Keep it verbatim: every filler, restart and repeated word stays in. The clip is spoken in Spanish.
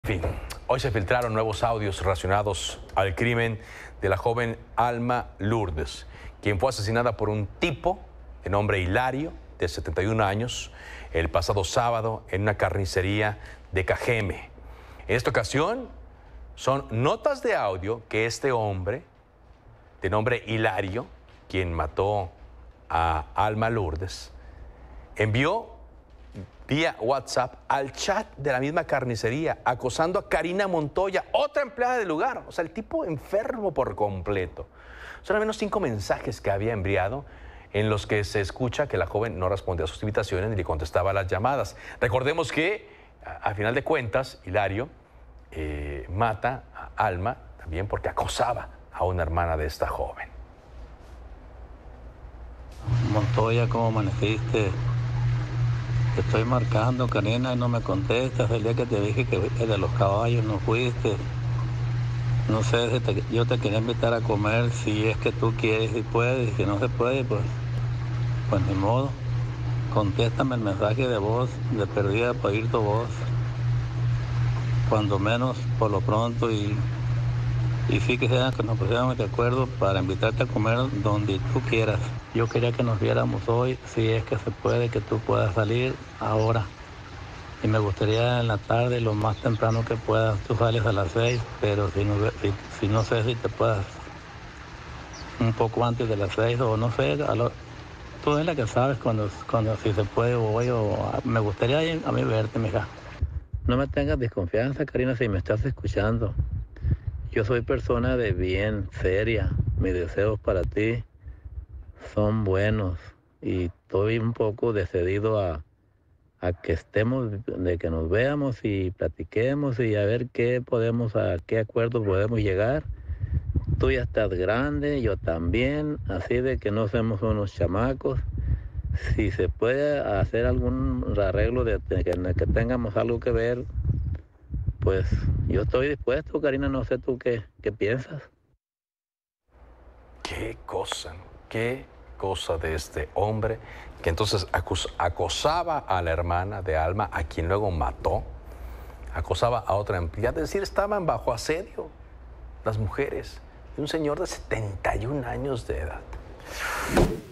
En fin, hoy se filtraron nuevos audios relacionados al crimen de la joven Alma Lourdes, quien fue asesinada por un tipo de nombre Hilario, de setenta y un años, el pasado sábado en una carnicería de Cajeme. En esta ocasión, son notas de audio que este hombre, de nombre Hilario, quien mató a Alma Lourdes, envió vía WhatsApp al chat de la misma carnicería, acosando a Karina Montoya, otra empleada del lugar. O sea, el tipo enfermo por completo. Son al menos cinco mensajes que había enviado en los que se escucha que la joven no respondía a sus invitaciones ni le contestaba a las llamadas. Recordemos que, a, a final de cuentas, Hilario eh, mata a Alma también porque acosaba a una hermana de esta joven. Montoya, ¿cómo amaneciste? Te estoy marcando, Karina, y no me contestas. El día que te dije que de los caballos no fuiste. No sé, si te, yo te quería invitar a comer si es que tú quieres y puedes. Y si no se puede, pues, pues ni modo. Contéstame el mensaje de voz, de perdida para oír tu voz. Cuando menos, por lo pronto, y, y sí quisiera que nos pusiéramos de acuerdo para invitarte a comer donde tú quieras. Yo quería que nos viéramos hoy, si es que se puede, que tú puedas salir ahora. Y me gustaría en la tarde, lo más temprano que puedas. Tú sales a las seis, pero si no, si, si no sé si te puedas un poco antes de las seis o no sé. A lo, tú eres la que sabes cuando, cuando si se puede hoy o me gustaría ir a mí verte, mija. No me tengas desconfianza, Karina, si me estás escuchando. Yo soy persona de bien, seria. Mis deseos para ti son buenos y estoy un poco decidido a, a que estemos, de que nos veamos y platiquemos y a ver qué podemos, a qué acuerdos podemos llegar. Tú ya estás grande, yo también, así de que no seamos unos chamacos. Si se puede hacer algún arreglo de, de que, en el que tengamos algo que ver, pues yo estoy dispuesto, Karina, no sé tú qué, qué piensas. Qué cosa, qué cosa de este hombre que entonces acus acosaba a la hermana de Alma, a quien luego mató, acosaba a otra empleada, es decir, estaban bajo asedio las mujeres de un señor de setenta y un años de edad.